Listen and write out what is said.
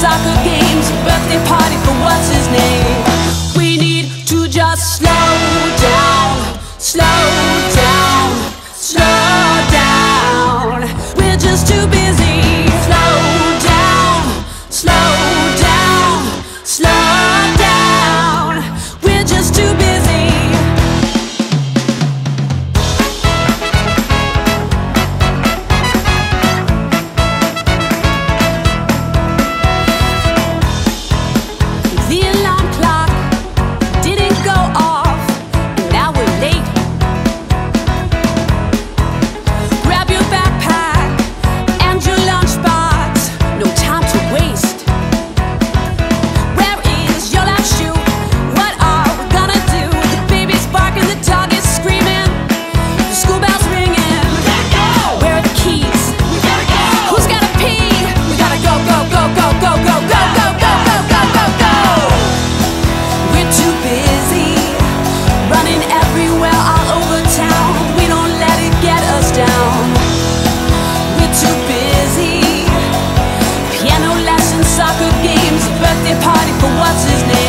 soccer games, a birthday party for what's his name. We need to just slow down, slow down, slow down. We're just too busy. Slow down, slow down, slow down. We're just too busy. The alarm clock didn't go off, and now we're late. Grab your backpack and your lunchbox, no time to waste. Where is your last shoe? What are we gonna do? The baby's barking, the dog is screaming, the school bell's ringing. Where are the keys? Who's gotta pee? We gotta go, go, go, go, go, go, go, go, go, go, go, go, go. We're too busy running everywhere all over town. We don't let it get us down. We're too busy. Piano lessons, soccer games, a birthday party for what's his name.